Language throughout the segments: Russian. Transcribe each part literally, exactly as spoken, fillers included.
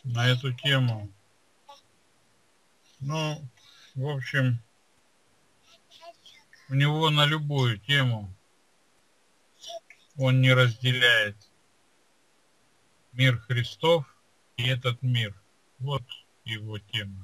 на эту тему. Ну, в общем, у него на любую тему он не разделяет мир Христов и этот мир. Вот его тема.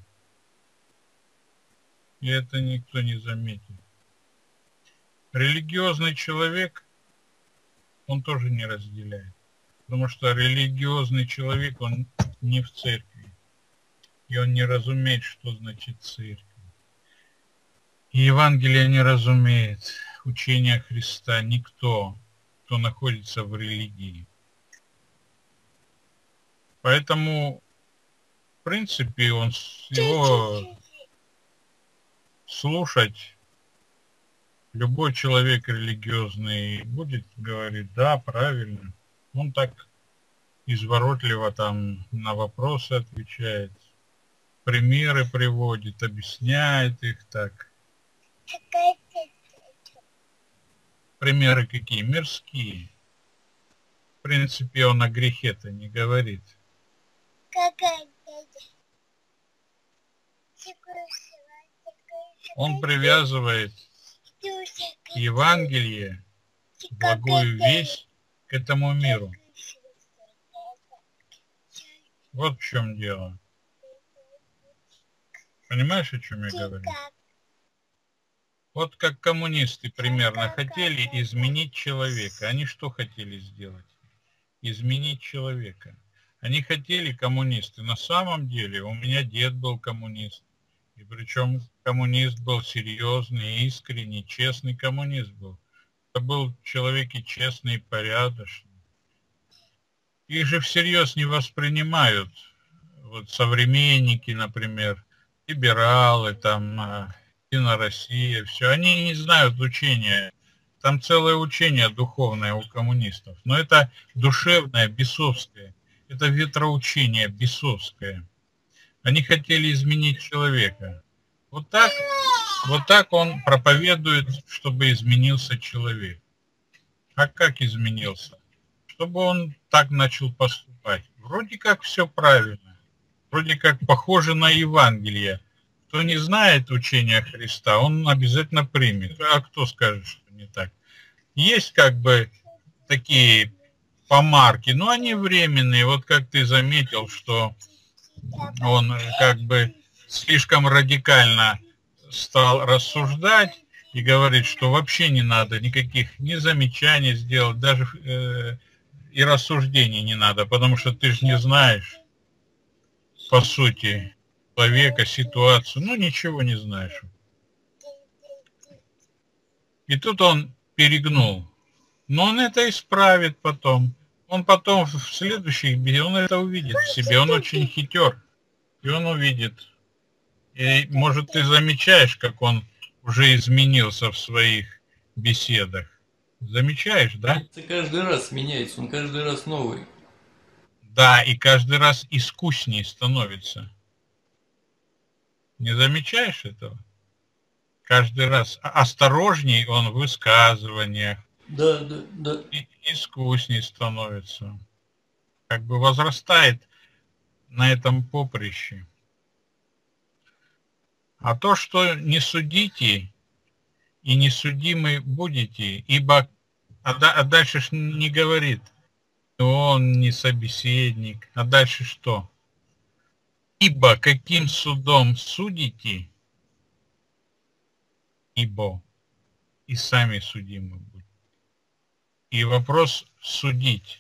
И это никто не заметит. Религиозный человек, он тоже не разделяет. Потому что религиозный человек, он не в церкви. И он не разумеет, что значит церковь. И Евангелие не разумеет учения Христа никто, кто находится в религии. Поэтому, в принципе, он его слушать любой человек религиозный будет говорить, да, правильно. Он так изворотливо там на вопросы отвечает, примеры приводит, объясняет их так. Примеры какие? Мирские. В принципе, он о грехе-то не говорит. Он привязывает Евангелие, благую весть к этому миру. Вот в чем дело. Понимаешь, о чем я говорю? Вот как коммунисты примерно хотели изменить человека. Они что хотели сделать? Изменить человека. Они хотели, коммунисты. На самом деле у меня дед был коммунист. И причем коммунист был серьезный, искренний, честный коммунист был. Это был человек и честный, и порядочный. Их же всерьез не воспринимают. Вот современники, например, либералы, там, Единая Россия, все. Они не знают учения. Там целое учение духовное у коммунистов. Но это душевное, бесовское. Это ветроучение бесовское. Они хотели изменить человека. Вот так, вот так он проповедует, чтобы изменился человек. А как изменился? Чтобы он так начал поступать. Вроде как все правильно. Вроде как похоже на Евангелие. Кто не знает учения Христа, он обязательно примет. А кто скажет, что не так? Есть как бы такие помарки, но они временные. Вот как ты заметил, что он как бы слишком радикально стал рассуждать и говорит, что вообще не надо никаких ни замечаний сделать, даже э, и рассуждений не надо, потому что ты же не знаешь, по сути, человека, ситуацию, ну ничего не знаешь. И тут он перегнул. Но он это исправит потом. Он потом в следующих беседах, он это увидит в себе. Он очень хитер. И он увидит. И, может, ты замечаешь, как он уже изменился в своих беседах. Замечаешь, да? Это каждый раз меняется, он каждый раз новый. Да, и каждый раз искуснее становится. Не замечаешь этого? Каждый раз осторожней он в высказываниях. Да, да, да. И искусней становится. Как бы возрастает на этом поприще. А то, что не судите и не судимы будете, ибо, а, а дальше ж не говорит, он не собеседник, а дальше что? Ибо каким судом судите, ибо и сами судимы будете. И вопрос судить.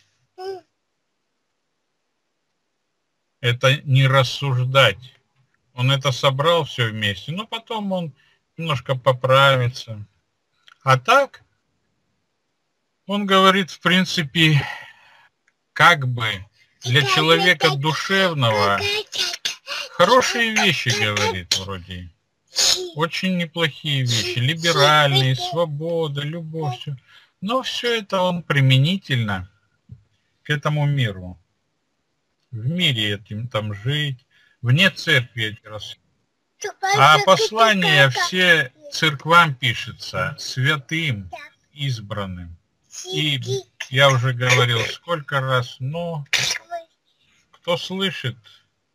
Это не рассуждать. Он это собрал все вместе, но потом он немножко поправится. А так, он говорит, в принципе, как бы для человека душевного хорошие вещи говорит вроде. Очень неплохие вещи. Либеральные, свобода, любовь. Все. Но все это он применительно к этому миру. В мире этим там жить. Вне церкви эти раз. А послание все церквам пишется, святым, избранным. И я уже говорил сколько раз, но кто слышит,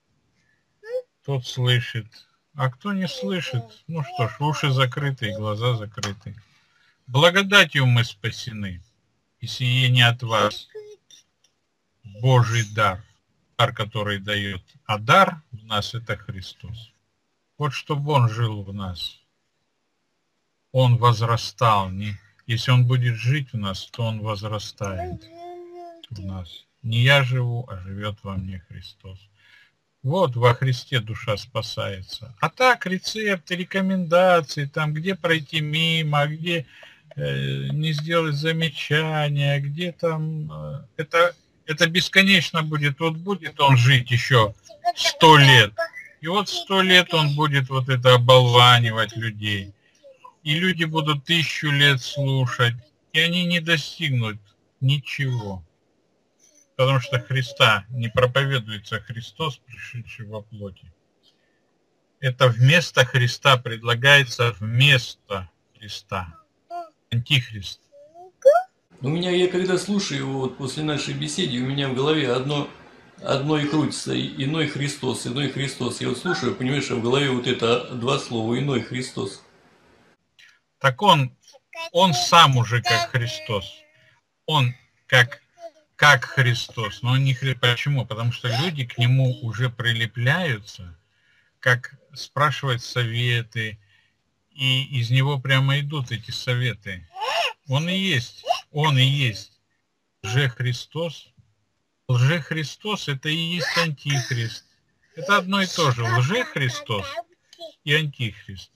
тот слышит. А кто не слышит, ну что ж, уши закрыты и глаза закрыты. Благодатью мы спасены, и сие не от вас. Божий дар, дар, который дает. А дар в нас — это Христос. Вот чтобы Он жил в нас. Он возрастал. Не, если Он будет жить в нас, то Он возрастает в нас. Не я живу, а живет во мне Христос. Вот во Христе душа спасается. А так рецепты, рекомендации, там где пройти мимо, где э, не сделать замечания, где там... Э, это, это бесконечно будет. Вот будет он жить еще сто лет. И вот сто лет он будет вот это оболванивать людей. И люди будут тысячу лет слушать. И они не достигнут ничего. Потому что Христа не проповедуется Христос, пришедший во плоти. Это вместо Христа предлагается вместо Христа. Антихрист. У меня, я когда слушаю его вот после нашей беседы, у меня в голове одно, одно и крутится, иной Христос, иной Христос. Я вот слушаю, понимаешь, а в голове вот это два слова, иной Христос. Так он, он сам уже как Христос. Он как... как Христос, но он не Христос. Почему? Потому что люди к нему уже прилепляются, как спрашивать советы, и из него прямо идут эти советы. Он и есть, он и есть лже-Христос. Лже-Христос — это и есть антихрист. Это одно и то же. Лже-Христос и антихрист.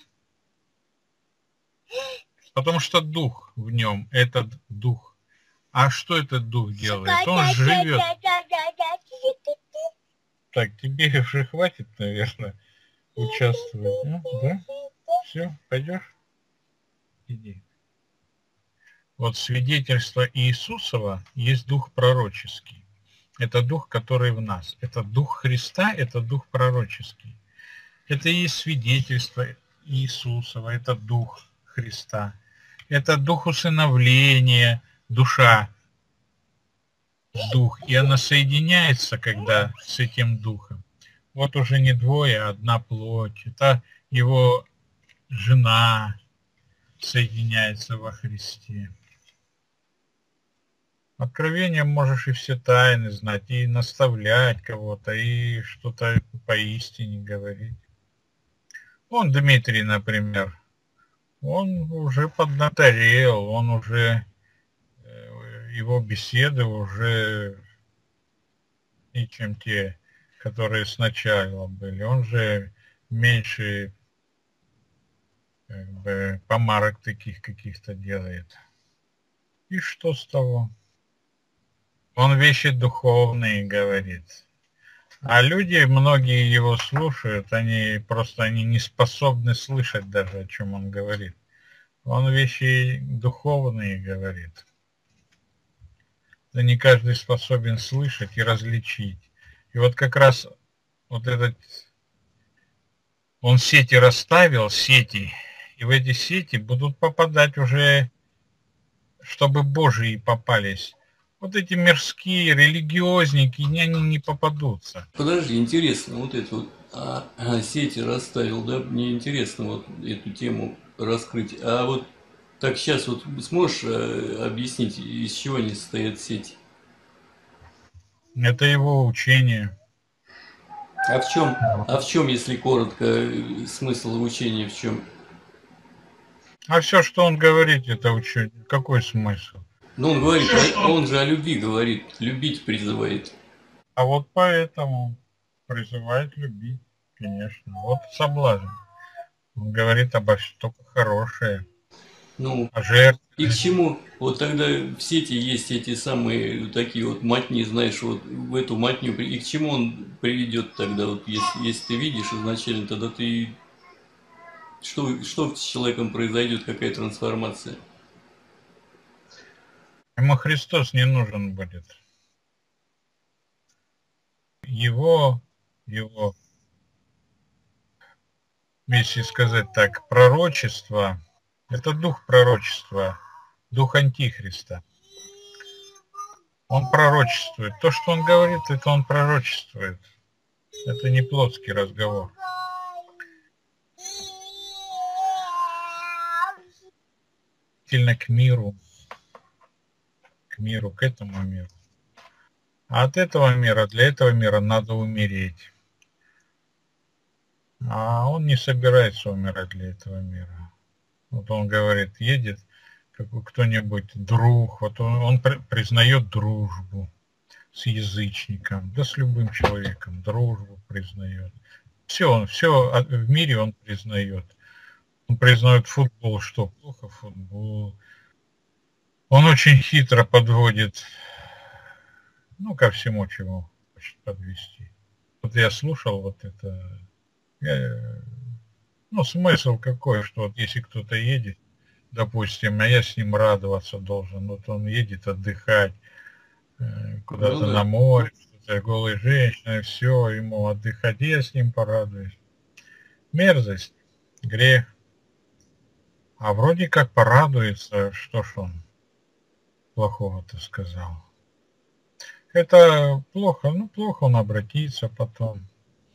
Потому что дух в нем, этот дух. А что этот дух делает? Он живет. Так, тебе уже хватит, наверное, участвовать. А? Да? Все, пойдешь? Иди. Вот свидетельство Иисусова есть дух пророческий. Это дух, который в нас. Это дух Христа, это дух пророческий. Это и есть свидетельство Иисусова, это дух Христа. Это дух усыновления, душа, дух, и она соединяется, когда с этим духом. Вот уже не двое, а одна плоть. Это его жена соединяется во Христе. Откровением можешь и все тайны знать, и наставлять кого-то, и что-то поистине говорить. Вон Дмитрий, например, он уже поднаторел, он уже... его беседы уже и чем те, которые сначала были. Он же меньше как бы, помарок таких каких-то делает. И что с того? Он вещи духовные говорит. А люди, многие его слушают, они просто они не способны слышать даже, о чем он говорит. Он вещи духовные говорит. Да не каждый способен слышать и различить. И вот как раз вот этот, он сети расставил, сети, и в эти сети будут попадать уже, чтобы Божии попались. Вот эти мирские, религиозники, они не попадутся. Подожди, интересно, вот это вот а, а, сети расставил, да, мне интересно вот эту тему раскрыть. А вот так сейчас вот сможешь э, объяснить, из чего они состоят сети? Это его учение. А в чем, а в чем, если коротко, смысл учения в чем? А все, что он говорит, это учение. Какой смысл? Ну, он говорит, он же о любви говорит, любить призывает. А вот поэтому призывает любить, конечно. Вот соблазн. Он говорит обо всем только хорошее. Ну, о жертве. И к чему? Вот тогда в сети есть эти самые такие вот матни, знаешь, вот в эту матню, и к чему он приведет тогда, вот если, если ты видишь изначально, тогда ты... Что, что с человеком произойдет, какая трансформация? Ему Христос не нужен будет. Его, его, если сказать так, пророчество, это дух пророчества, дух Антихриста. Он пророчествует. То, что он говорит, это он пророчествует. Это не плотский разговор. Сильно к миру, к миру, к этому миру. А от этого мира, для этого мира надо умереть. А он не собирается умирать для этого мира. Вот он говорит, едет кто-нибудь друг, вот он, он признает дружбу с язычником, да с любым человеком, дружбу признает. Все, он, все в мире он признает. Он признает футбол, что плохо футбол. Он очень хитро подводит, ну, ко всему, чему хочет подвести. Вот я слушал вот это, я, ну, смысл какой, что вот если кто-то едет, допустим, а я с ним радоваться должен, вот он едет отдыхать куда-то ну, да. на море, что-то голые женщины, все, ему отдыхать, я с ним порадуюсь. Мерзость, грех. А вроде как порадуется, что ж он плохого-то сказал. Это плохо, ну плохо он обратится потом.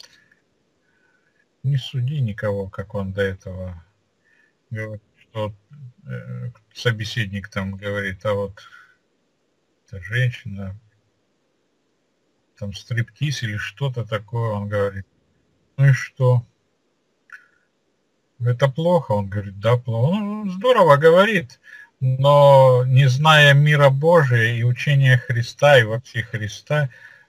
Не суди никого, как он до этого говорит, что э, собеседник там говорит, а вот эта женщина, там стриптиз или что-то такое, он говорит, ну и что? Это плохо? Он говорит, да, плохо. Ну, здорово говорит, но не зная мира Божия и учения Христа, и вообще Христа,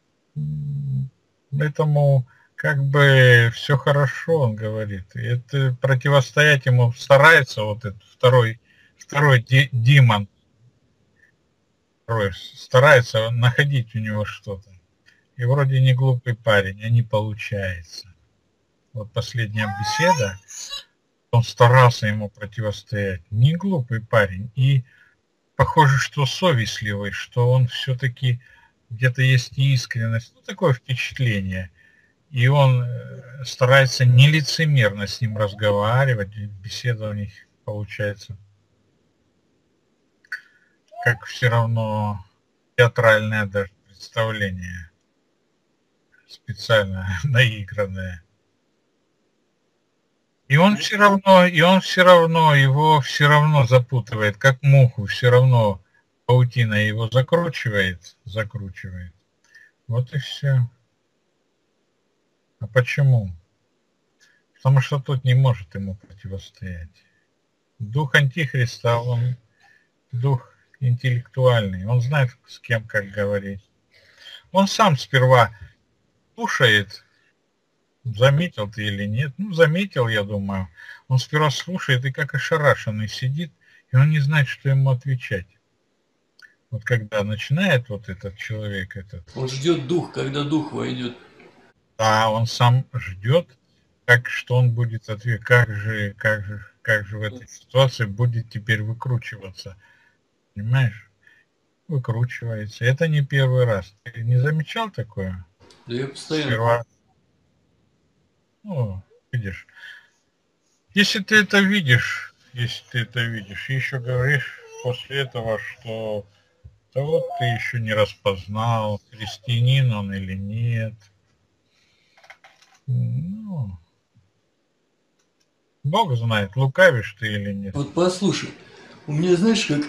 этому как бы все хорошо, он говорит. И это противостоять ему старается вот этот второй, второй демон, второй, старается находить у него что-то. И вроде не глупый парень, а не получается. Вот последняя беседа, он старался ему противостоять. Не глупый парень. И похоже, что совестливый, что он все-таки где-то есть искренность. Ну, такое впечатление. И он старается нелицемерно с ним разговаривать. Беседа у них получается как все равно театральное даже представление. Специально наигранное. И он все равно, и он все равно, его все равно запутывает, как муху, все равно паутина его закручивает, закручивает. Вот и все. А почему? Потому что тот не может ему противостоять. Дух Антихриста, он дух интеллектуальный, он знает, с кем как говорить. Он сам сперва слушает. Заметил ты или нет? Ну, заметил, я думаю. Он сперва слушает и как ошарашенный сидит, и он не знает, что ему отвечать. Вот когда начинает вот этот человек, этот... Он ждет дух, когда дух войдет. Да, он сам ждет, как, что он будет отвечать, как же, как же, как же в этой ситуации будет теперь выкручиваться. Понимаешь? Выкручивается. Это не первый раз. Ты не замечал такое? Да я постоянно... Сперва... Ну, видишь, если ты это видишь, если ты это видишь, и еще говоришь после этого, что да вот ты еще не распознал, христианин он или нет. Ну, Бог знает, лукавишь ты или нет. Вот послушай, у меня, знаешь, как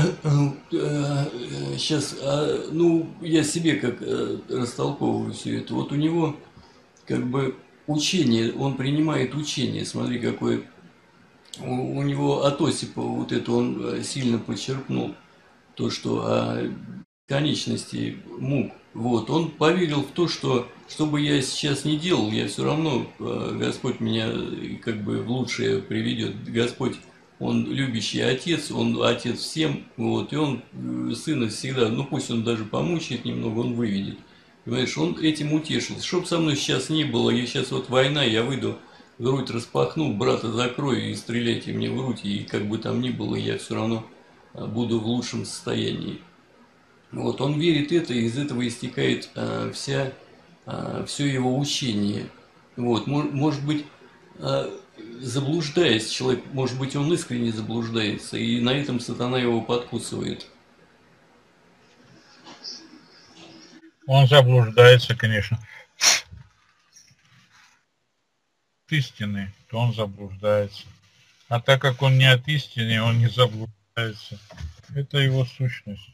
сейчас, ну, я себе как растолковываю все это. Вот у него как бы учение, он принимает учение, смотри, какое у, у него от Осипова вот это он сильно подчеркнул, то, что о конечности мук. Вот, он поверил в то, что, что бы я сейчас не делал, я все равно, Господь меня как бы в лучшее приведет. Господь, он любящий отец, он отец всем, вот, и он сына всегда, ну пусть он даже помучает немного, он выведет. Понимаешь, он этим утешился. Чтоб со мной сейчас не было, я сейчас вот война, я выйду, грудь распахну, брата закрою и стреляйте мне в грудь, и как бы там ни было, я все равно буду в лучшем состоянии. Вот, он верит это, и из этого истекает а, вся, а, все его учение. Вот, мож, может быть, а, заблуждаясь, человек, может быть, он искренне заблуждается, и на этом сатана его подкусывает. Он заблуждается, конечно. истины, то он заблуждается. А так как он не от истины, он не заблуждается. Это его сущность.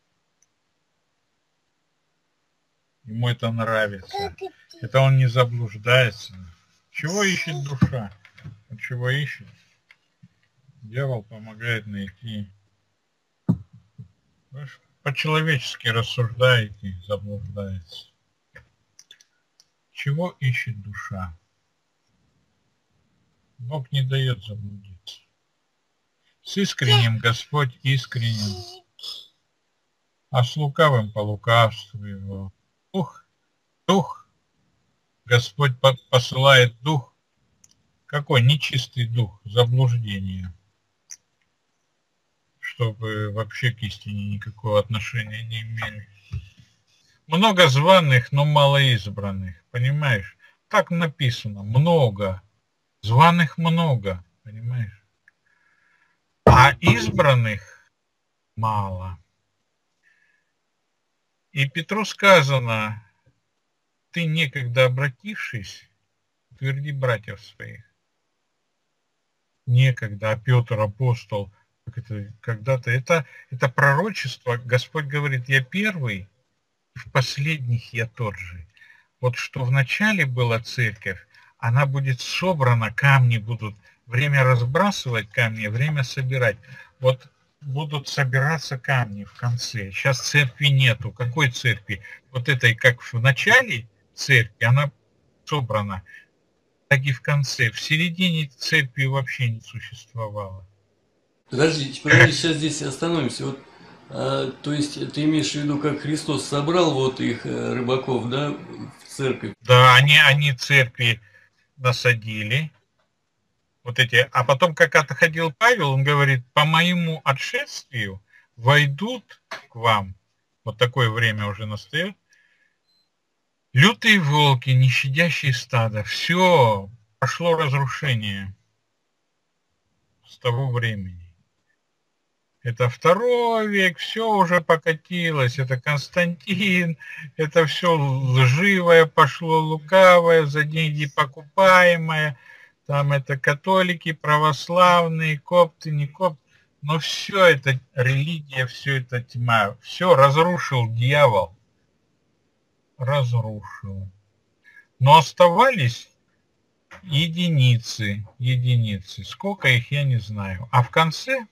Ему это нравится. Это он не заблуждается. Чего ищет душа? Вот чего ищет? Дьявол помогает найти. По-человечески рассуждаете, заблуждается. Чего ищет душа? Бог не дает заблудиться. С искренним Господь искренен, а с лукавым по лукавству его. Дух, дух, Господь посылает дух. Какой нечистый дух? Заблуждение. Чтобы вообще к истине никакого отношения не имели. Много званых, но мало избранных. Понимаешь? Так написано. Много. Званых много. Понимаешь? А избранных мало. И Петру сказано: ты, некогда обратившись, утверди братьев своих. Некогда, а Петр, апостол, как это, когда-то, это, это пророчество. Господь говорит: я первый, в последних я тот же. Вот что в начале была церковь, она будет собрана, камни будут, время разбрасывать камни, время собирать. Вот будут собираться камни в конце. Сейчас церкви нету. Какой церкви? Вот этой, как в начале церкви, она собрана, так и в конце. В середине церкви вообще не существовало. Подожди, подожди, сейчас здесь остановимся. Вот, а, то есть ты имеешь в виду, как Христос собрал вот их, рыбаков, да, в церковь? Да, они, они церкви насадили. Вот эти, а потом, как отходил Павел, он говорит: по моему отшествию войдут к вам, вот такое время уже настает, лютые волки, не щадящие стада. Все, пошло разрушение с того времени. Это второй век, все уже покатилось, это Константин, это все лживое пошло, лукавое, за деньги покупаемое. Там это католики, православные, копты, не копты. Но все это религия, все это тьма. Все разрушил дьявол. Разрушил. Но оставались единицы. Единицы. Сколько их, я не знаю. А в конце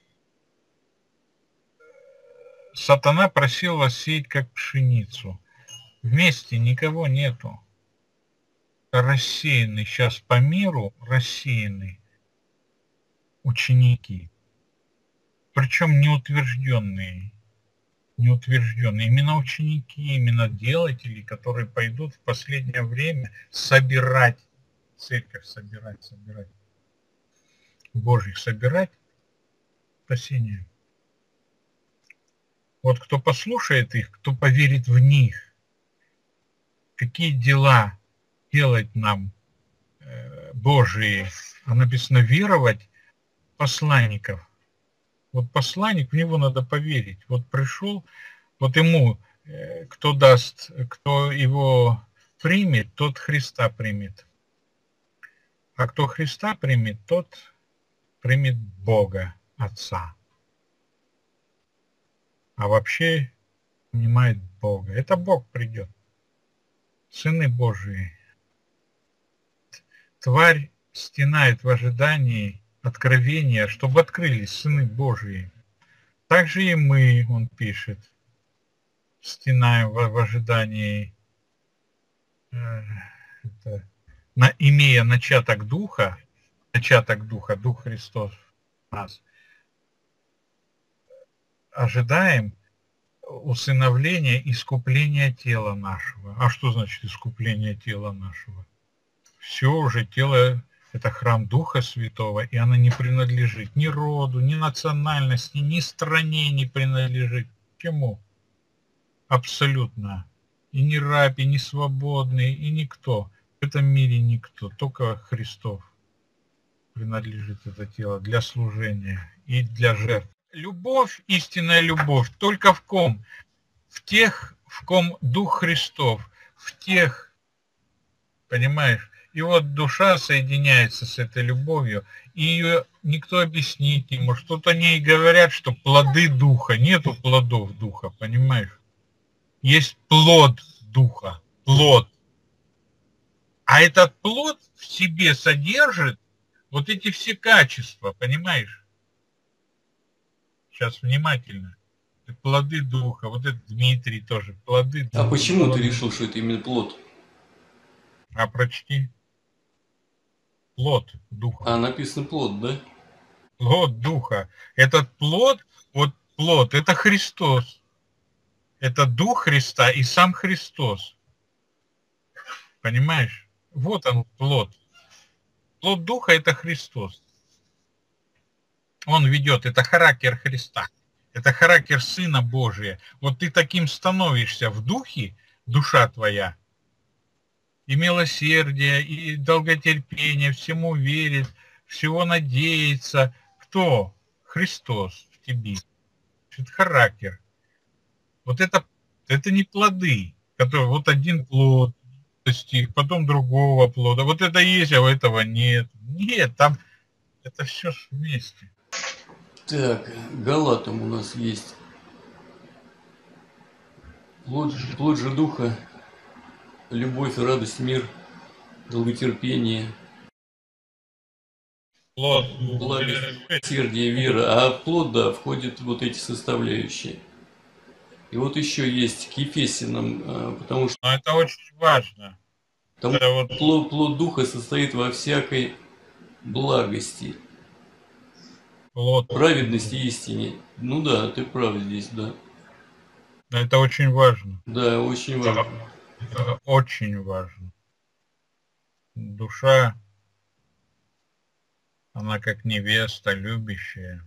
сатана просил вас сеять как пшеницу. Вместе никого нету. Рассеяны сейчас по миру, рассеяны ученики, причем неутвержденные, неутвержденные, именно ученики, именно делатели, которые пойдут в последнее время собирать церковь, собирать, собирать, Божьих собирать спасение. Вот кто послушает их, кто поверит в них, какие дела делать нам э, Божии, а написано веровать в посланников. Вот посланник, в него надо поверить. Вот пришел, вот ему, э, кто даст, кто его примет, тот Христа примет. А кто Христа примет, тот примет Бога, Отца. А вообще понимает Бога. Это Бог придет. Сыны Божии. Тварь стенает в ожидании откровения, чтобы открылись сыны Божии. Так же и мы, он пишет, стенаем в, в ожидании, э, это, на, имея начаток Духа, начаток Духа, Дух Христос нас, ожидаем усыновления, искупления тела нашего. А что значит искупление тела нашего? Все уже тело – это храм Духа Святого, и оно не принадлежит ни роду, ни национальности, ни стране не принадлежит. Чему? Абсолютно. И ни раб, и ни свободный, и никто. В этом мире никто, только Христов принадлежит это тело для служения и для жертв. Любовь, истинная любовь, только в ком? В тех, в ком Дух Христов, в тех, понимаешь? И вот душа соединяется с этой любовью, и ее никто объяснить не может. Тут они и говорят, что плоды духа. Нету плодов духа, понимаешь? Есть плод духа, плод. А этот плод в себе содержит вот эти все качества, понимаешь? Сейчас внимательно. Плоды духа, вот это Дмитрий тоже, плоды духа. А почему плоды. ты решил, что это именно плод? А прочти. Плод духа. А написано плод, да? Плод духа. Этот плод, вот плод, это Христос. Это Дух Христа и сам Христос. Понимаешь? Вот он, плод. Плод Духа – это Христос. Он ведет, это характер Христа. Это характер Сына Божия. Вот ты таким становишься в Духе, душа твоя, и милосердие, и долготерпение, всему верит, всего надеется. Кто? Христос в тебе. Это характер. Вот это, это не плоды, которые вот один плод достиг, потом другого плода. Вот это есть, а у этого нет. Нет, там это все вместе. Так, Галатам у нас есть. Плод, плод же духа, любовь, радость, мир, долготерпение, Плод, благость, сердие, вера. А в плод, да, входят вот эти составляющие. И вот еще есть к Ефесянам, потому что... Но это очень важно. Потому это вот... плод, плод духа состоит во всякой благости, плод. праведности и истине. Ну да, ты прав здесь, да. Это очень важно. Да, очень важно. Это очень важно. Душа, она как невеста, любящая,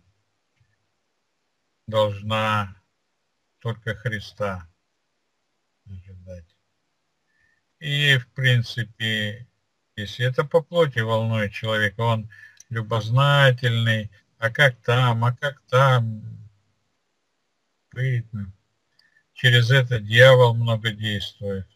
должна только Христа ожидать. И, в принципе, если это по плоти волнует человека, он любознательный, а как там, а как там, видно. Через это дьявол много действует.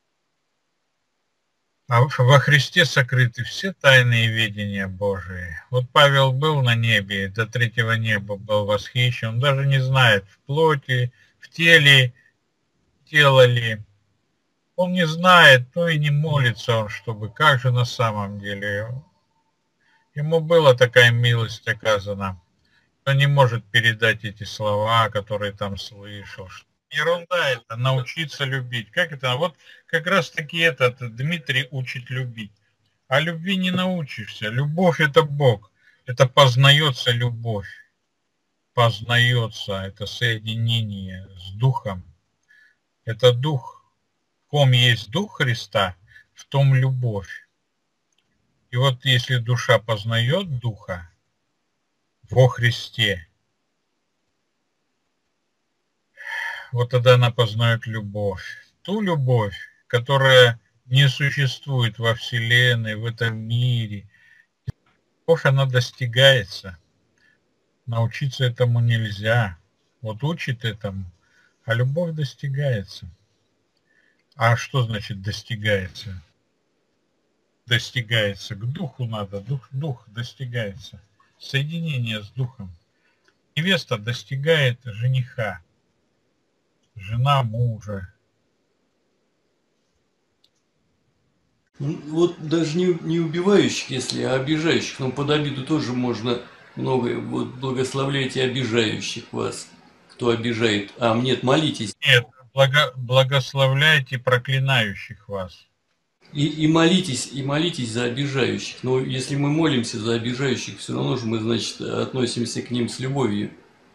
А во Христе сокрыты все тайные видения Божии. Вот Павел был на небе, до третьего неба был восхищен, он даже не знает, в плоти, в теле, тело ли. Он не знает, ну и не молится он, чтобы, как же на самом деле. Ему была такая милость оказана. Он не может передать эти слова, которые там слышал. Ерунда это, научиться любить. Как это? Вот как раз таки этот Дмитрий учит любить. А любви не научишься. Любовь это Бог. Это познается любовь. Познается. Это соединение с Духом. Это Дух. В ком есть Дух Христа, в том любовь. И вот если душа познает Духа во Христе, вот тогда она познает любовь. Ту любовь, которая не существует во Вселенной, в этом мире. Любовь, она достигается. Научиться этому нельзя. Вот учит этому, а любовь достигается. А что значит достигается? Достигается. К духу надо. Дух, дух достигается. Соединение с духом. Невеста достигает жениха. Жена мужа. Вот даже не, не убивающих, если, а обижающих. Но под обиду тоже можно многое. Вот благословляйте обижающих вас, кто обижает. А нет, молитесь. Нет, благо, благословляйте проклинающих вас. И, и молитесь, и молитесь за обижающих. Но если мы молимся за обижающих, все равно же мы, значит, относимся к ним с любовью.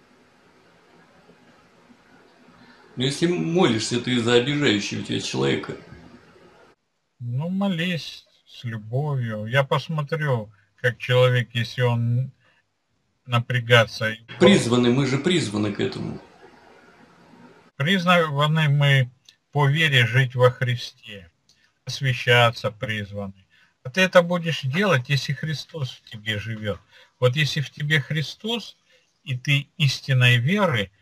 Но если молишься ты за обижающего тебя человека. Ну, молись с любовью. Я посмотрю, как человек, если он напрягаться. Призваны, мы же призваны к этому. Призваны мы по вере жить во Христе. Освящаться призваны. А ты это будешь делать, если Христос в тебе живет. Вот если в тебе Христос, и ты истинной веры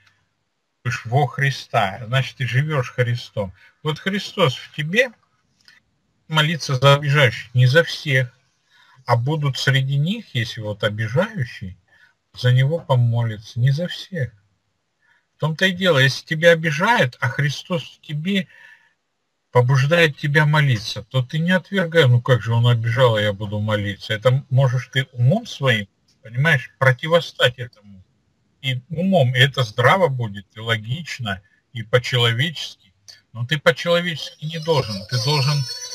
во Христа, значит, ты живешь Христом. Вот Христос в тебе, молиться за обижающих, не за всех. А будут среди них, если вот обижающий, за него помолиться, не за всех. В том-то и дело, если тебя обижают, а Христос в тебе побуждает тебя молиться, то ты не отвергай, ну как же он обижал, а я буду молиться. Это можешь ты умом своим, понимаешь, противостать этому. И умом, и это здраво будет, и логично, и по-человечески. Но ты по-человечески не должен. Ты должен...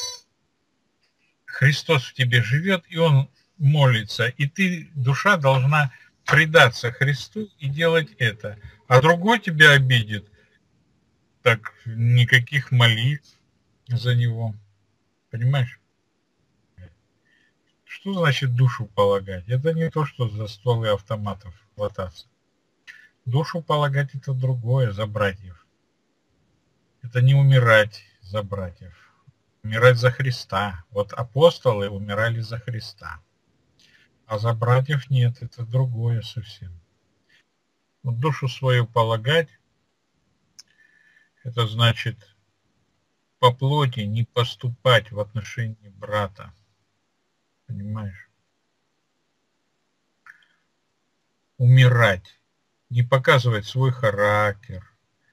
Христос в тебе живет, и Он молится. И ты, душа, должна предаться Христу и делать это. А другой тебя обидит, так никаких молитв за него. Понимаешь? Что значит душу полагать? Это не то, что за стволы автоматов хвататься. Душу полагать — это другое, за братьев. Это не умирать за братьев. Умирать за Христа. Вот апостолы умирали за Христа. А за братьев нет, это другое совсем. Вот душу свою полагать, это значит по плоти не поступать в отношении брата. Понимаешь? Умирать. Не показывать свой характер.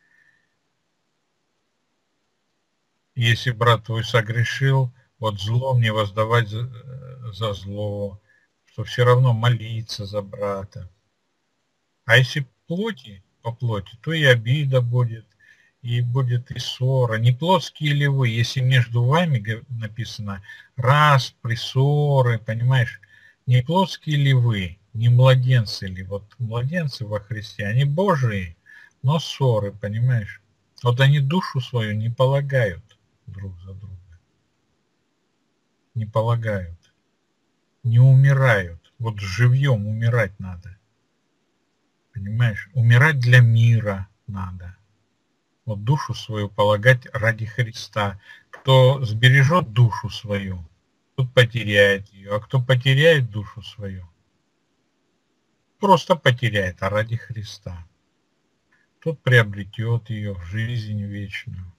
Если брат твой согрешил, вот злом не воздавать за, за зло, что все равно молиться за брата. А если плоти, по плоти, то и обида будет, и будет и ссора. Не плотские ли вы, если между вами написано распри, ссоры, понимаешь, не плотские ли вы, не младенцы ли, вот младенцы во Христе, они Божии, но ссоры, понимаешь, вот они душу свою не полагают друг за друга, не полагают, не умирают, вот живьем умирать надо, понимаешь, умирать для мира надо. Вот душу свою полагать ради Христа. Кто сбережет душу свою, тот потеряет ее. А кто потеряет душу свою, просто потеряет, а ради Христа, тот приобретет ее в жизнь вечную.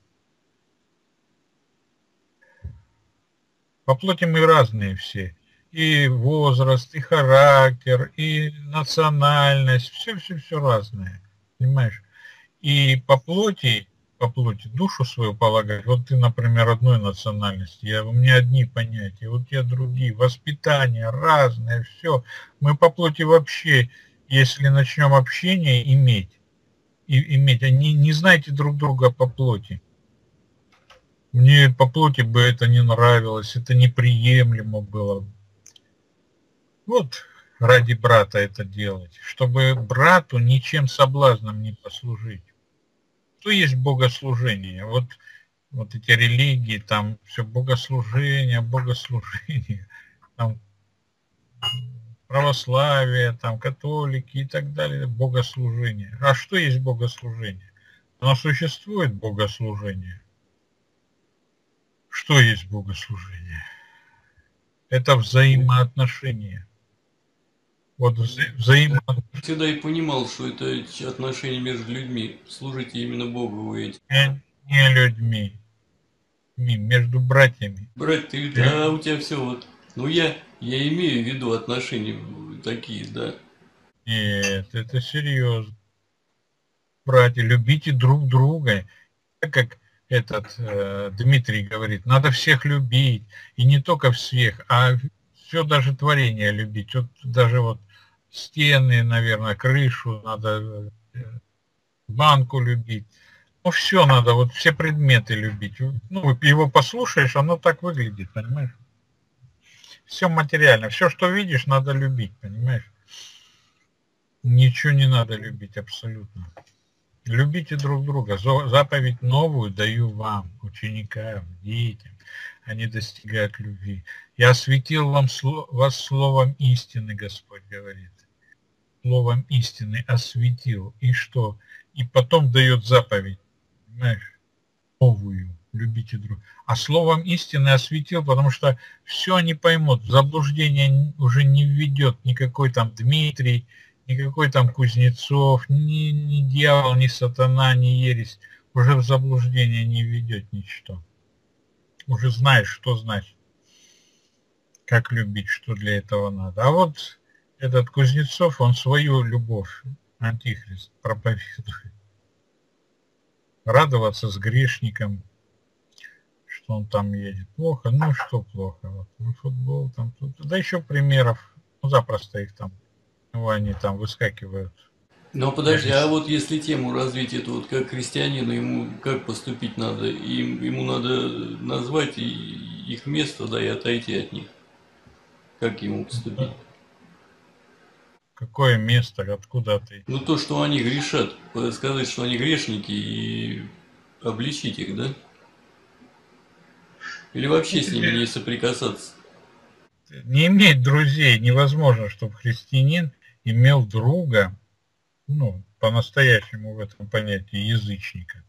По плоти мы разные все. И возраст, и характер, и национальность. Все-все-все разное. Понимаешь? И по плоти, по плоти душу свою полагать, вот ты, например, одной национальности, я, у меня одни понятия, вот я другие, воспитание разное, все. Мы по плоти вообще, если начнем общение иметь, и, иметь, они не знаете друг друга по плоти. Мне по плоти бы это не нравилось, это неприемлемо было. Вот ради брата это делать, чтобы брату ничем соблазном не послужить. Что есть богослужение? Вот, вот эти религии, там все богослужение, богослужение, там православие, там католики и так далее, богослужение. А что есть богослужение? Оно существует, богослужение. Что есть богослужение? Это взаимоотношения. Вот вза взаимоотношения. Я всегда и понимал, что это отношения между людьми. Служите именно Богу вы эти. Не, не людьми. Между братьями. Брат, ты, а у тебя все вот. Ну я, я имею в виду отношения такие, да. Нет, это серьезно. Братья, любите друг друга. Как этот э, Дмитрий говорит, надо всех любить. И не только всех, а все даже творение любить. Вот даже вот стены, наверное, крышу надо, банку любить. Ну, все надо, вот все предметы любить. Ну, его послушаешь, оно так выглядит, понимаешь? Все материально. Все, что видишь, надо любить, понимаешь? Ничего не надо любить абсолютно. Любите друг друга. Заповедь новую даю вам, ученикам, детям. Они достигают любви. Я осветил вам, вас словом истины, Господь говорит. Словом истины осветил. И что? И потом дает заповедь. Понимаешь? Новую. Любите друг друга. А словом истины осветил, потому что все они поймут. Заблуждение уже не введет никакой там Дмитрий, никакой там Кузнецов, ни, ни дьявол, ни сатана, ни ересь. Уже в заблуждение не введет ничто. уже знаешь, что значит, как любить, что для этого надо. А вот этот Кузнецов, он свою любовь, антихрист, проповедует. Радоваться с грешником, что он там едет. Плохо, ну что плохо, вот, ну, футбол там, тут, да еще примеров, ну, запросто их там, ну, они там выскакивают. Но подожди, а вот если тему развить эту, вот как христианину, ему как поступить надо? Им, ему надо назвать их место, да, и отойти от них. Как ему поступить? Какое место, откуда ты? Ну то, что они грешат, сказать, что они грешники и обличить их, да? Или вообще с ними не соприкасаться? Не иметь друзей невозможно, чтобы христианин имел друга, ну, по-настоящему в этом понятии язычника.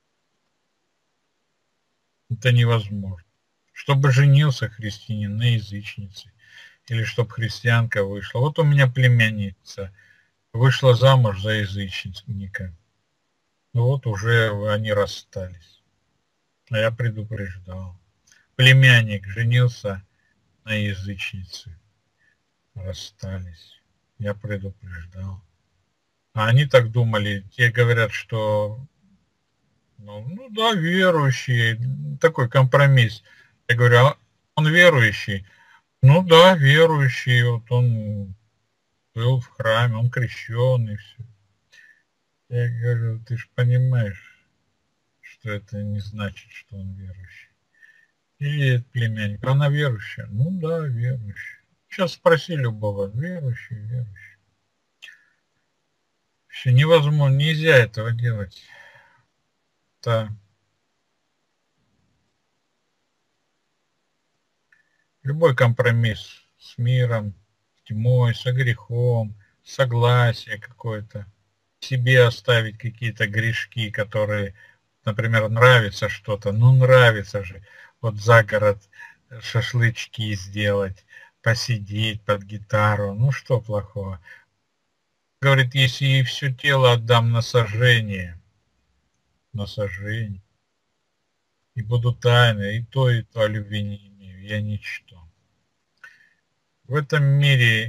Это невозможно. Чтобы женился христианин на язычнице, или чтобы христианка вышла. Вот у меня племянница вышла замуж за язычника. Вот уже они расстались. А я предупреждал. Племянник женился на язычнице. Расстались. Я предупреждал. А они так думали. Те говорят, что ну, ну да, верующие. Такой компромисс. Я говорю, а он верующий? Ну да, верующий. Вот он был в храме, он крещеный. Все. Я говорю, ты же понимаешь, что это не значит, что он верующий. Или племянник, она верующая? Ну да, верующая. Сейчас спроси любого, верующий, верующий. Все невозможно, нельзя этого делать. Это любой компромисс с миром, с тьмой, со грехом, согласие какое-то, себе оставить какие-то грешки, которые, например, нравится что-то, ну нравится же, вот за город шашлычки сделать, посидеть под гитару, ну что плохого. Говорит, если и все тело отдам на сожжение, на сожжение, и буду тайно, и то, и то любви не имею, я ничто. В этом мире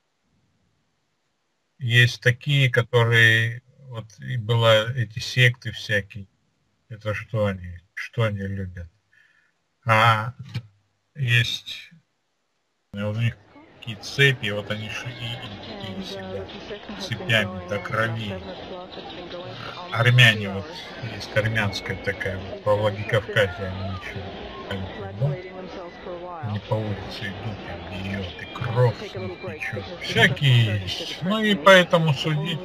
есть такие, которые, вот и была эти секты всякие, это что они, что они любят. А есть у них такие цепи, вот они шли и себя цепями до крови. Армяне, вот есть армянская такая, вот, по Владикавказе они еще они по улице идут, и бьет, и кровь течет. Всякие есть. Ну и поэтому судить.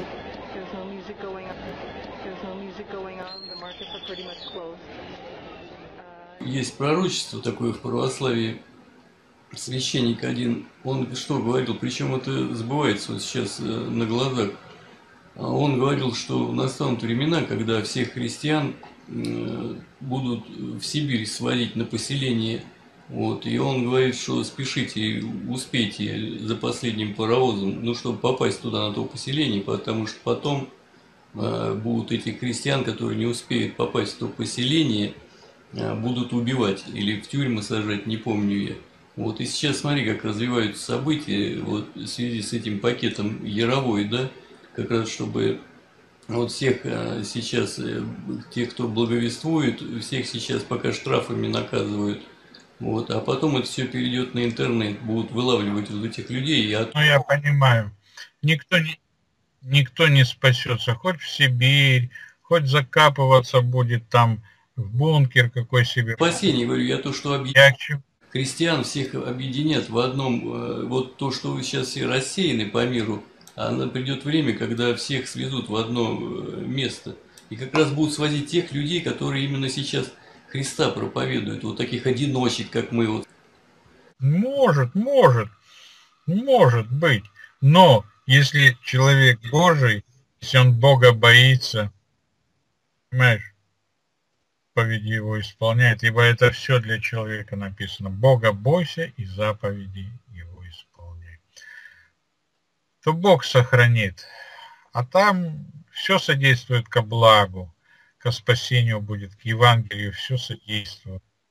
Есть пророчество такое в православии. Священник один, он что говорил, причем это сбывается вот сейчас на глазах. Он говорил, что настанут времена, когда всех христиан будут в Сибирь сводить на поселение. Вот, и он говорит, что спешите, успейте за последним паровозом, ну, чтобы попасть туда, на то поселение, потому что потом э, будут этих христиан, которые не успеют попасть в то поселение, э, будут убивать или в тюрьмы сажать, не помню я. Вот, и сейчас смотри, как развиваются события вот, в связи с этим пакетом Яровой, да, как раз чтобы вот всех э, сейчас, э, тех, кто благовествует, всех сейчас пока штрафами наказывают. Вот, а потом это все перейдет на интернет, будут вылавливать вот этих людей. И от... Ну, я понимаю. Никто не, никто не спасется. Хоть в Сибирь, хоть закапываться будет там в бункер какой себе. Спасение, говорю, я то, что объединяет. Христиан всех объединят в одном. Вот то, что вы сейчас все рассеяны по миру, а придет время, когда всех свезут в одно место. И как раз будут свозить тех людей, которые именно сейчас Христа проповедуют, вот таких одиночек, как мы. Вот. Может, может, может быть. Но если человек Божий, если он Бога боится, понимаешь, заповеди его исполняет, ибо это все для человека написано. Бога бойся и заповеди его исполняй. То Бог сохранит. А там все содействует ко благу, ко спасению будет, к Евангелию все содействует.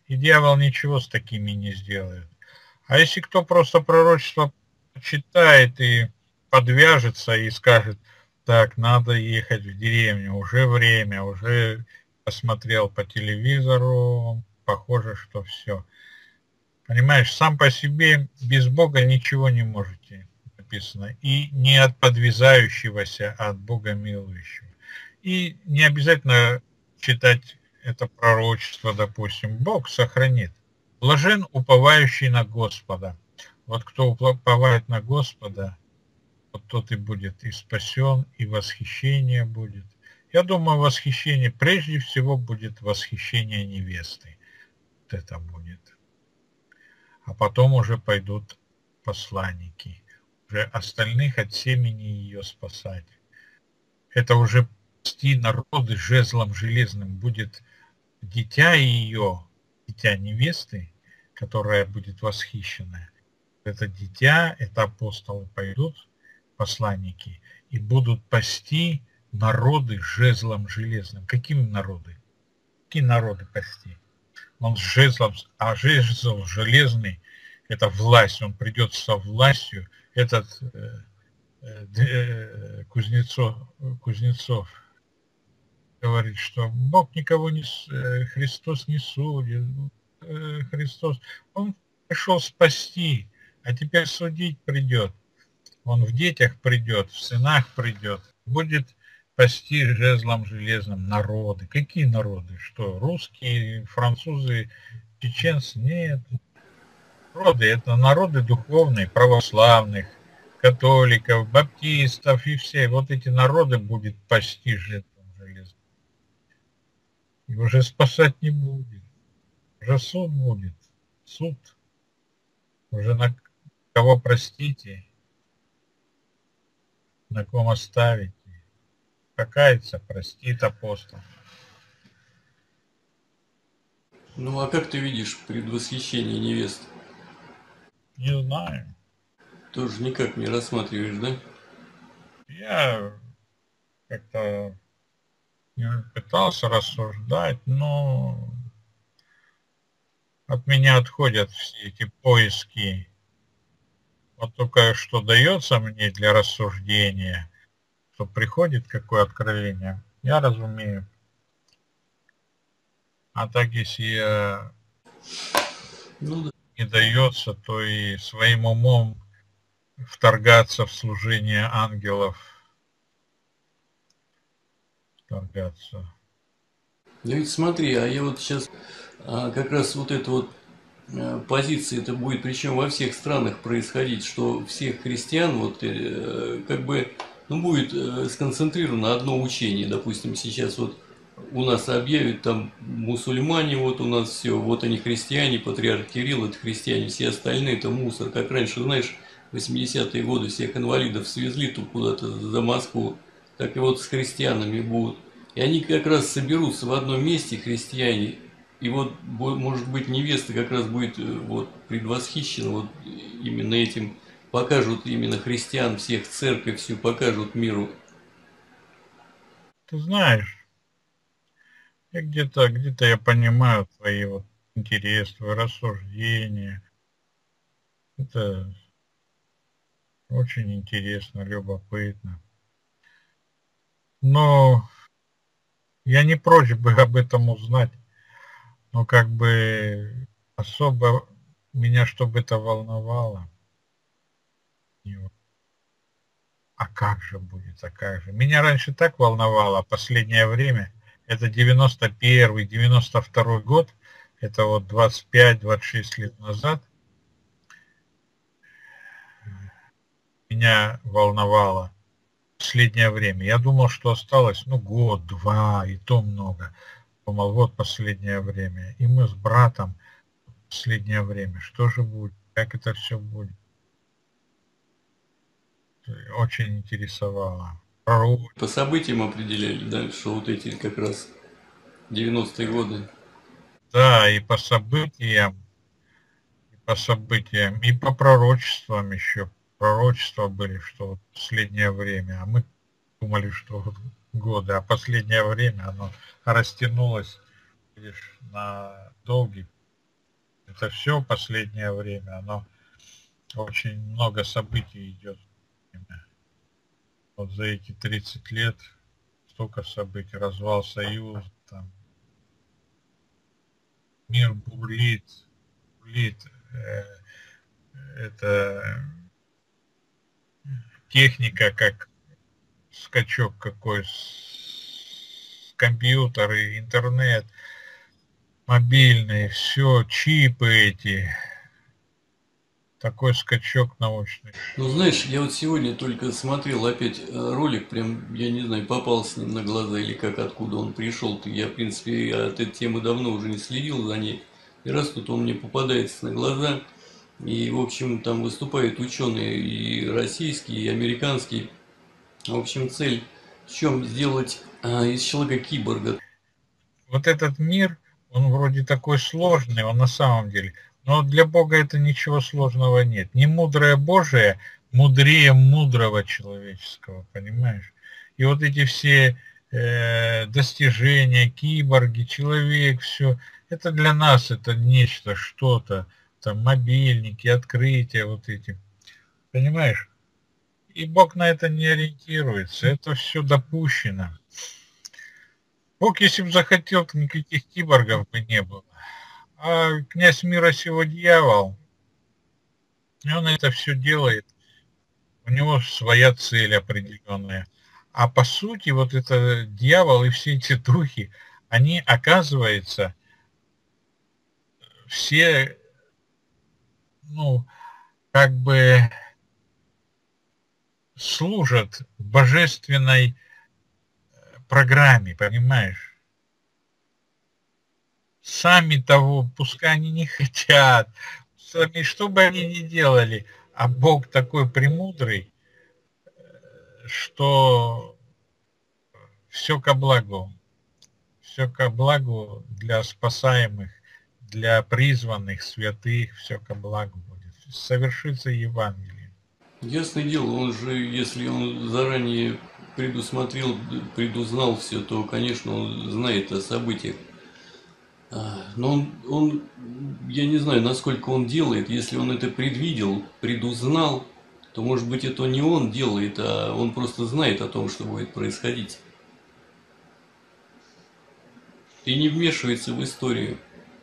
И дьявол ничего с такими не сделает. А если кто просто пророчество читает и подвяжется и скажет, так, надо ехать в деревню, уже время, уже посмотрел по телевизору, похоже, что все. Понимаешь, сам по себе без Бога ничего не можете, написано. И не от подвязающегося, а от Бога милующего. И не обязательно читать это пророчество, допустим. Бог сохранит. Блажен уповающий на Господа. Вот кто уповает на Господа, вот тот и будет и спасен, и восхищение будет. Я думаю, восхищение, прежде всего, будет восхищение невесты. Вот это будет. А потом уже пойдут посланники, уже остальных от семени ее спасать. Это уже спасти народы жезлом железным будет дитя ее, дитя невесты, которая будет восхищена. Это дитя, это апостолы пойдут, посланники, и будут пасти народы жезлом железным. Какими народы? Какие народы пасти? Он с жезлом, а жезл железный, это власть, он придет со властью. Этот э, э, Кузнецов, Кузнецов говорит, что Бог никого не, э, Христос не судит, э, Христос, он пришел спасти, а теперь судить придет. Он в детях придет, в сынах придет, будет пасти жезлом железным народы. Какие народы? Что, русские, французы, чеченцы? Нет. Народы – это народы духовные, православных, католиков, баптистов и все. Вот эти народы будет пасти жезлом железным. И уже спасать не будет. Уже суд будет. Суд. Уже на кого простите, на ком оставите. Покаяться, простит апостол. Ну, а как ты видишь предвосхищение невесты? Не знаю. Тоже никак не рассматриваешь, да? Я как-то пытался рассуждать, но от меня отходят все эти поиски. Вот только что дается мне для рассуждения, что приходит какое откровение, я разумею. А так, если я Ну да. не дается, то и своим умом вторгаться в служение ангелов, вторгаться. Ну ведь смотри, а я вот сейчас а, как раз вот эта вот а, позиция, это будет причем во всех странах происходить, что всех христиан вот э, как бы ну, будет э, сконцентрировано одно учение. Допустим, сейчас вот у нас объявят там мусульмане, вот у нас все, вот они христиане, патриарх Кирилл это христиане, все остальные это мусор. Как раньше, знаешь, в восьмидесятые годы всех инвалидов свезли тут куда-то за Москву, так и вот с христианами будут. И они как раз соберутся в одном месте, христиане, и вот, может быть, невеста как раз будет вот предвосхищена вот именно этим, покажут именно христиан, всех церковь всю покажут миру. Ты знаешь, я где-то где-то я понимаю твои вот интересы, твои рассуждения. Это очень интересно, любопытно. Но я не прочь бы об этом узнать, но как бы особо меня, чтобы это волновало. А как же будет, а как же? Меня раньше так волновало, последнее время, это девяносто первый, девяносто второй год, это вот двадцать пять - двадцать шесть лет назад, меня волновало последнее время. Я думал, что осталось, ну, год, два, и то много. Думал, вот последнее время. И мы с братом последнее время. Что же будет? Как это все будет? Очень интересовало. По событиям определяли, да, что вот эти как раз девяностые годы. Да, и по событиям, и по событиям, и по пророчествам еще. Пророчества были, что вот последнее время. А мы думали, что вот годы, а последнее время оно растянулось, видишь, на долгий Это все последнее время, оно очень много событий идет. Вот за эти тридцать лет столько событий, развал Союза, там мир бурлит, бурлит, э, это техника как скачок какой, компьютеры, интернет, мобильные, все, чипы эти, такой скачок научный. Ну, знаешь, я вот сегодня только смотрел опять ролик, прям, я не знаю, попался на глаза или как, откуда он пришел. Я, в принципе, от этой темы давно уже не следил за ней. И раз тут он мне попадается на глаза, и, в общем, там выступают ученые и российские, и американские. В общем, цель в чем? Сделать а, из человека киборга. Вот этот мир, он вроде такой сложный, он на самом деле, но для Бога это ничего сложного нет. Не мудрое Божие мудрее мудрого человеческого, понимаешь? И вот эти все э, достижения, киборги, человек, все, это для нас это нечто, что-то, там мобильники, открытия вот эти, понимаешь? И Бог на это не ориентируется, это все допущено. Бог, если бы захотел, то никаких киборгов бы не было. А князь мира сего дьявол, и он это все делает, у него своя цель определенная. А по сути, вот это дьявол и все эти духи, они, оказывается, все, ну, как бы служат божественной программе, понимаешь? Сами того, пускай они не хотят, сами, что бы они ни делали, а Бог такой премудрый, что все ко благу, все ко благу для спасаемых, для призванных, святых, все ко благу будет. Совершится Евангелие. Ясное дело, он же, если он заранее предусмотрел, предузнал все, то, конечно, он знает о событиях. Но он, он, я не знаю, насколько он делает, если он это предвидел, предузнал, то, может быть, это не он делает, а он просто знает о том, что будет происходить. И не вмешивается в историю.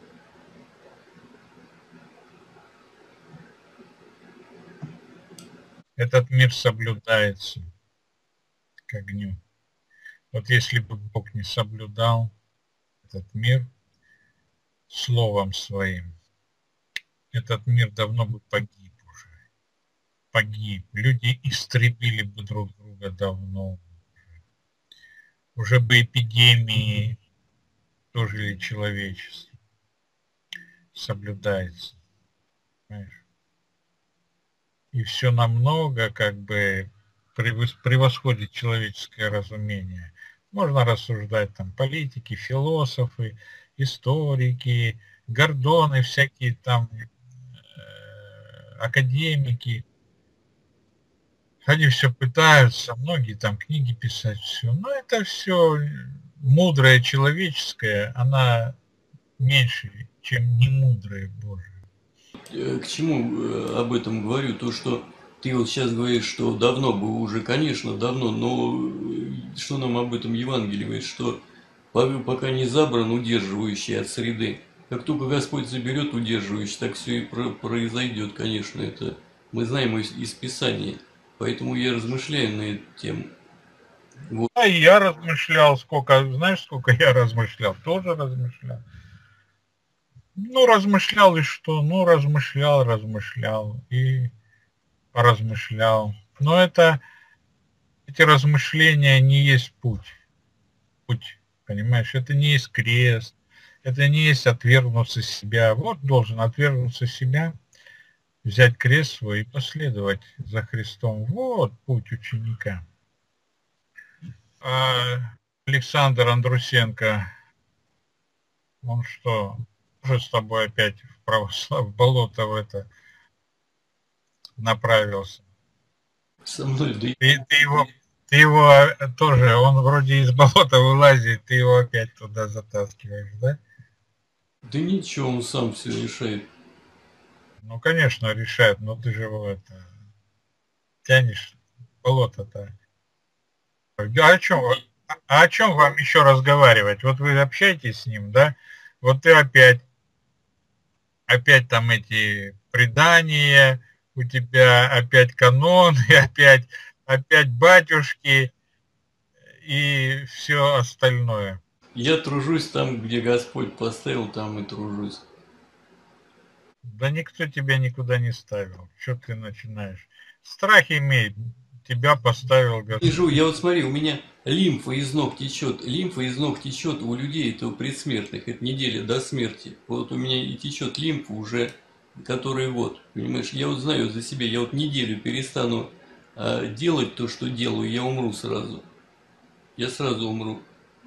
Этот мир соблюдается к огню. Вот если бы Бог не соблюдал этот мир словом своим, этот мир давно бы погиб уже. Погиб. Люди истребили бы друг друга давно. Уже бы эпидемии дожили человечество. Соблюдается. Понимаешь? И все намного как бы превосходит человеческое разумение. Можно рассуждать там политики, философы, историки, гордоны, всякие там э, академики. Они все пытаются, многие там книги писать, все. Но это все мудрое человеческое, она меньше, чем немудрое Божие. К чему об этом говорю? То, что ты вот сейчас говоришь, что давно бы уже, конечно, давно, но что нам об этом Евангелие говорит, что пока не забран удерживающий от среды. Как только Господь заберет удерживающий, так все и произойдет, конечно, это мы знаем из, из Писания. Поэтому я размышляю на эту тему. Вот. А я размышлял, сколько, знаешь, сколько я размышлял, тоже размышлял. Ну, размышлял и что? Ну, размышлял, размышлял и поразмышлял. Но это, эти размышления не есть путь. Путь, понимаешь, это не есть крест, это не есть отвергнуться себя. Вот должен отвергнуться себя, взять крест свой и последовать за Христом. Вот путь ученика. А Александр Андрусенко, он что, уже с тобой опять в православ, в болото в это направился? Со мной, да. Ты, ты, его, ты его тоже, он вроде из болота вылазит, ты его опять туда затаскиваешь, да? Да ничего, он сам все решает. Ну, конечно, решает, но ты же его это, тянешь болото-то. А о чем, а о чем вам еще разговаривать? Вот вы общаетесь с ним, да? Вот ты опять, опять там эти предания, у тебя опять канон, и опять, опять батюшки и все остальное. Я тружусь там, где Господь поставил, там и тружусь. Да никто тебя никуда не ставил. Что ты начинаешь? Страх имеет. Тебя поставил Лежу, Господь. я вот смотри, у меня лимфа из ног течет. Лимфа из ног течет у людей, это у предсмертных, это неделя до смерти. Вот у меня и течет лимфа уже, который вот, понимаешь, я вот знаю за себя, я вот неделю перестану а, делать то, что делаю, я умру сразу. Я сразу умру.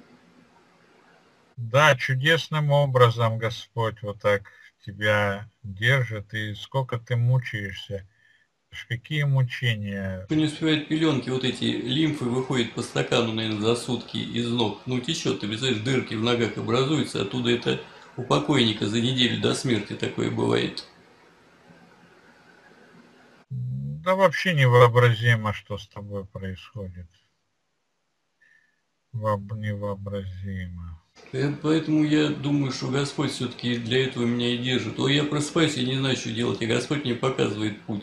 Да, чудесным образом Господь вот так тебя держит. И сколько ты мучаешься. Какие мучения. Кто не успевает пеленки, вот эти лимфы выходят по стакану, наверное, за сутки из ног. Ну, течет, ты представляешь, дырки в ногах образуются, оттуда это у покойника за неделю до смерти такое бывает. Да вообще невообразимо, что с тобой происходит. Невообразимо. Поэтому я думаю, что Господь все-таки для этого меня и держит. О, я просыпаюсь, я не знаю, что делать, и Господь мне показывает путь.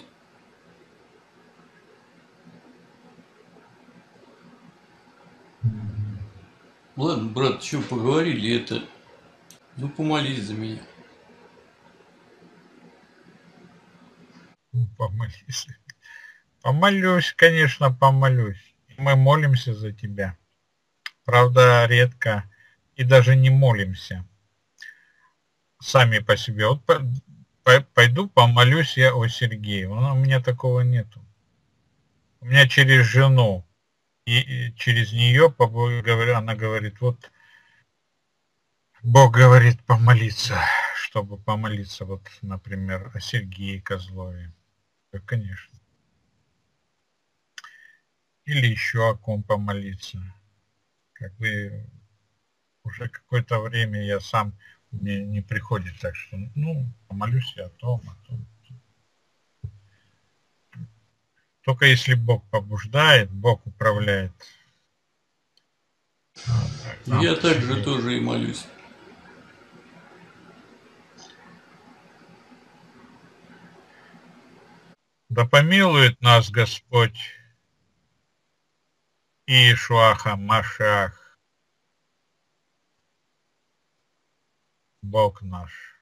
Ладно, брат, что поговорили, это... Ну, помолись за меня. Помолись. Помолюсь, конечно, помолюсь. Мы молимся за тебя. Правда, редко и даже не молимся сами по себе. Вот по, по, пойду помолюсь я о Сергее. У меня такого нету. У меня через жену и, и через нее она говорит, вот Бог говорит помолиться, чтобы помолиться, вот, например, о Сергее Козлове. Да, конечно. Или еще о ком помолиться. Как бы уже какое-то время я сам, мне не приходит, так что, ну, помолюсь я о том, о том. Только если Бог побуждает, Бог управляет. Ну, я также тоже и молюсь. Да помилует нас Господь Иешуаха Машиах, Бог наш.